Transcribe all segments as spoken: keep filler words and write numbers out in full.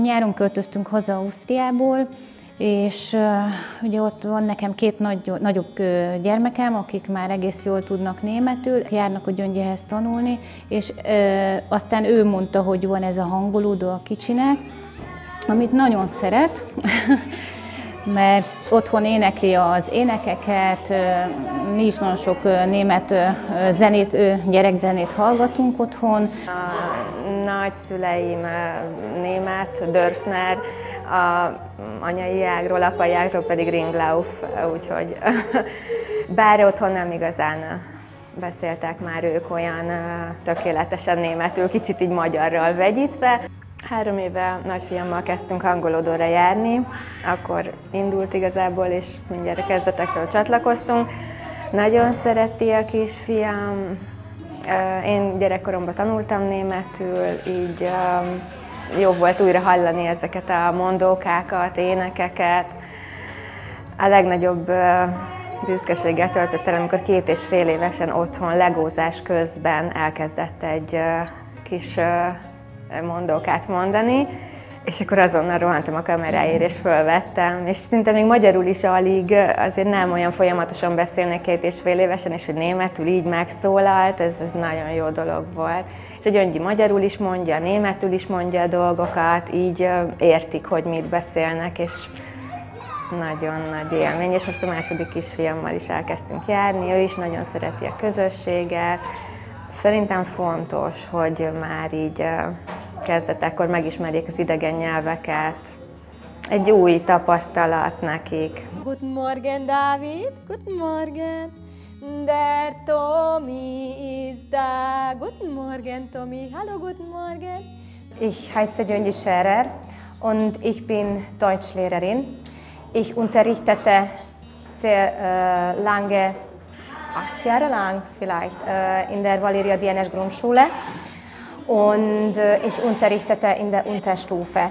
Nyáron költöztünk haza Ausztriából, és uh, ugye ott van nekem két nagy, nagyobb uh, gyermekem, akik már egész jól tudnak németül, járnak a Gyöngyehez tanulni, és uh, aztán ő mondta, hogy van ez a hangolódó a kicsinek, amit nagyon szeret, mert otthon énekli az énekeket, mi is nagyon sok német zenét, gyerekzenét hallgatunk otthon. A nagyszüleim német, Dörfner, a anyai ágról, apai ágról pedig Ringlauf, úgyhogy bár otthon nem igazán beszéltek már ők olyan tökéletesen németül, kicsit így magyarral vegyítve. Három éve nagyfiammal kezdtünk hangolódóra járni, akkor indult igazából, és mindjárt a kezdetektől csatlakoztunk. Nagyon szereti a kisfiam. Én gyerekkoromban tanultam németül, így jó volt újra hallani ezeket a mondókákat, énekeket. A legnagyobb büszkeséggel töltött el, amikor két és fél évesen otthon legózás közben elkezdett egy kis mondókát mondani, és akkor azonnal rohantam a kameráért, és fölvettem, és szinte még magyarul is alig, azért nem olyan folyamatosan beszélnek két és fél évesen, és hogy németül így megszólalt, ez, ez nagyon jó dolog volt. És a Gyöngyi magyarul is mondja, németül is mondja a dolgokat, így értik, hogy mit beszélnek, és nagyon nagy élmény, és most a második kisfiammal is elkezdtünk járni, ő is nagyon szereti a közösséget. Szerintem fontos, hogy már így kezdetekkor megismerjék az idegen nyelveket. Egy új tapasztalat nekik. Guten Morgen, David. Guten Morgen. Der Tommy ist da. Guten Morgen, Tommy. Hallo, guten Morgen. Ich heiße Gyöngyi Scherer und ich bin Deutschlehrerin. Ich unterrichtete sehr äh, lange, acht Jahre lang vielleicht, äh, in der Valeria Dienes Grundschule und äh, ich unterrichtete in der Unterstufe.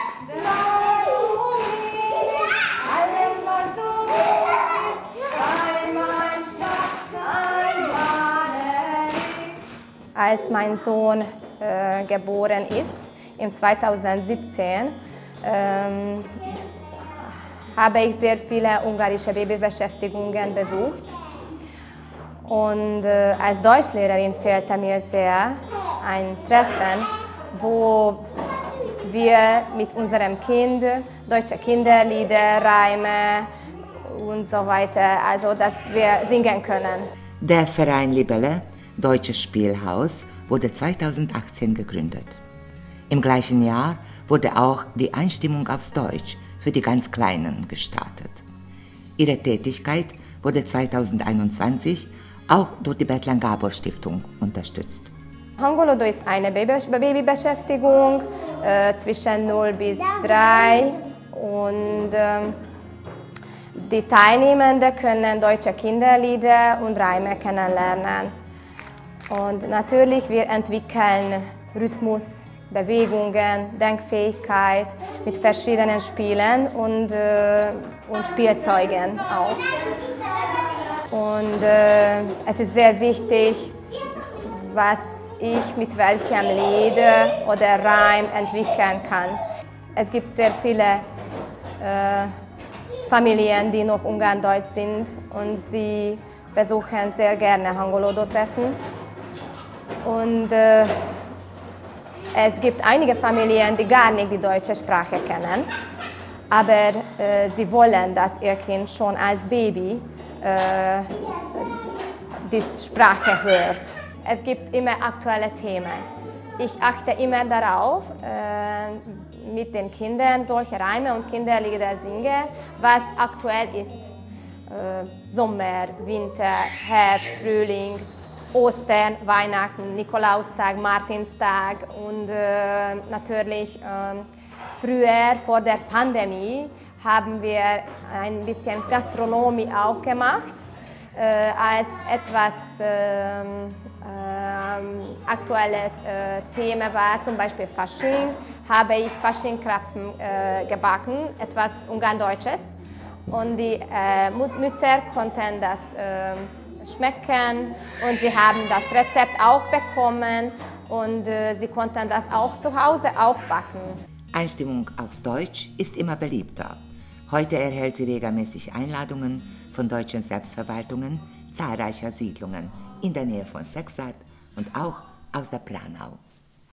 Als mein Sohn äh, geboren ist, im zweitausendsiebzehn, ähm, habe ich sehr viele ungarische Babybeschäftigungen besucht. Und äh, als Deutschlehrerin fehlte mir sehr ein Treffen, wo wir mit unserem Kind deutsche Kinderlieder, Reime und so weiter, also dass wir singen können. Der Verein Libelle, Deutsches Spielhaus, wurde zweitausendachtzehn gegründet. Im gleichen Jahr wurde auch die Einstimmung aufs Deutsch für die ganz Kleinen gestartet. Ihre Tätigkeit wurde zweitausendeinundzwanzig auch durch die Bethlen Gábor Stiftung unterstützt. Hangolódó ist eine Babybeschäftigung äh, zwischen null bis drei und äh, die Teilnehmenden können deutsche Kinderlieder und Reime kennenlernen. Und natürlich wir entwickeln Rhythmus, Bewegungen, Denkfähigkeit mit verschiedenen Spielen und, äh, und Spielzeugen auch. Und äh, es ist sehr wichtig, was ich mit welchem Lied oder Reim entwickeln kann. Es gibt sehr viele äh, Familien, die noch ungarndeutsch sind und sie besuchen sehr gerne Hangolódó-Treffen. Und äh, es gibt einige Familien, die gar nicht die deutsche Sprache kennen, aber äh, sie wollen, dass ihr Kind schon als Baby äh, die Sprache hört. Es gibt immer aktuelle Themen. Ich achte immer darauf, äh, mit den Kindern solche Reime und Kinderlieder singen, was aktuell ist. Äh, Sommer, Winter, Herbst, Frühling, Ostern, Weihnachten, Nikolaustag, Martinstag und äh, natürlich äh, früher vor der Pandemie haben wir ein bisschen Gastronomie auch gemacht. Äh, als etwas äh, äh, aktuelles äh, Thema war, zum Beispiel Fasching, habe ich Faschingkrapfen äh, gebacken, etwas Ungarndeutsches. Und die äh, Mütter konnten das äh, schmecken und sie haben das Rezept auch bekommen und äh, sie konnten das auch zu Hause auch backen. Einstimmung aufs Deutsch ist immer beliebter. Heute erhält sie regelmäßig Einladungen von deutschen Selbstverwaltungen zahlreicher Siedlungen in der Nähe von Sexat und auch aus der Planau.